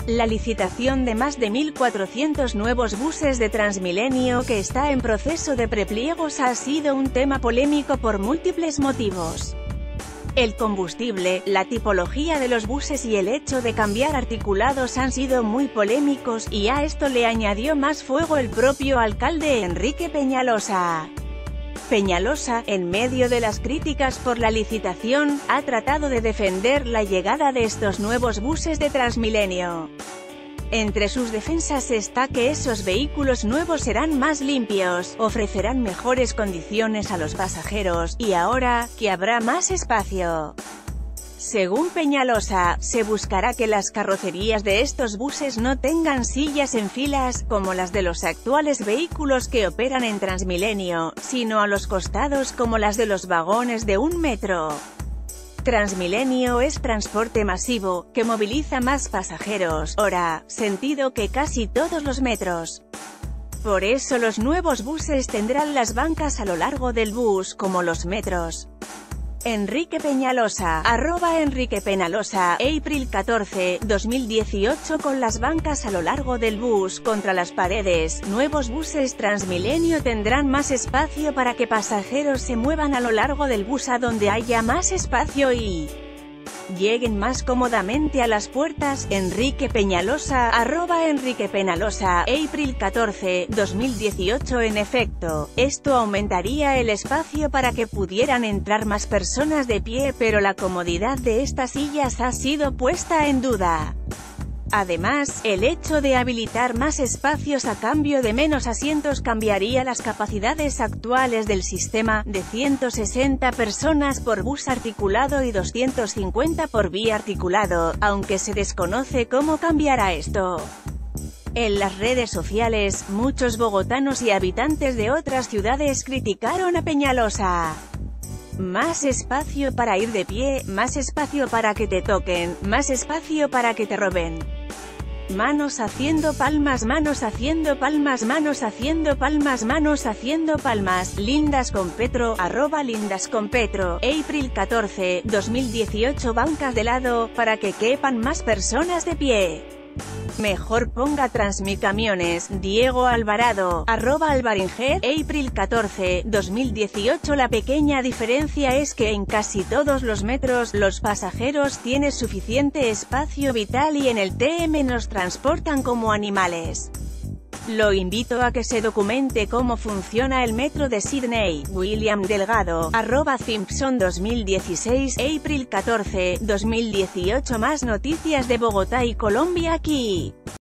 La licitación de más de 1.400 nuevos buses de Transmilenio que está en proceso de prepliegos ha sido un tema polémico por múltiples motivos. El combustible, la tipología de los buses y el hecho de cambiar articulados han sido muy polémicos, y a esto le añadió más fuego el propio alcalde Enrique Peñalosa. Peñalosa, en medio de las críticas por la licitación, ha tratado de defender la llegada de estos nuevos buses de Transmilenio. Entre sus defensas está que esos vehículos nuevos serán más limpios, ofrecerán mejores condiciones a los pasajeros, y ahora, que habrá más espacio. Según Peñalosa, se buscará que las carrocerías de estos buses no tengan sillas en filas, como las de los actuales vehículos que operan en Transmilenio, sino a los costados como las de los vagones de un metro. Transmilenio es transporte masivo, que moviliza más pasajeros, hora, sentido que casi todos los metros. Por eso los nuevos buses tendrán las bancas a lo largo del bus, como los metros. Enrique Peñalosa, @EnriquePeñalosa, April 14, 2018. Con las bancas a lo largo del bus, contra las paredes, nuevos buses Transmilenio tendrán más espacio para que pasajeros se muevan a lo largo del bus a donde haya más espacio y lleguen más cómodamente a las puertas. Enrique Peñalosa, @EnriquePeñalosa, April 14, 2018. En efecto, esto aumentaría el espacio para que pudieran entrar más personas de pie, pero la comodidad de estas sillas ha sido puesta en duda. Además, el hecho de habilitar más espacios a cambio de menos asientos cambiaría las capacidades actuales del sistema, de 160 personas por bus articulado y 250 por biarticulado, aunque se desconoce cómo cambiará esto. En las redes sociales, muchos bogotanos y habitantes de otras ciudades criticaron a Peñalosa. Más espacio para ir de pie, más espacio para que te toquen, más espacio para que te roben. Manos haciendo palmas, manos haciendo palmas, manos haciendo palmas, manos haciendo palmas. Lindas con Petro, @Lindas con Petro, April 14, 2018. Bancas de lado, para que quepan más personas de pie. Mejor ponga Transmicamiones. Diego Alvarado, @Alvaringet, April 14, 2018. La pequeña diferencia es que en casi todos los metros, los pasajeros tienen suficiente espacio vital y en el TM nos transportan como animales. Lo invito a que se documente cómo funciona el metro de Sídney. William Delgado, @Simpson 2016, April 14, 2018. Más noticias de Bogotá y Colombia aquí.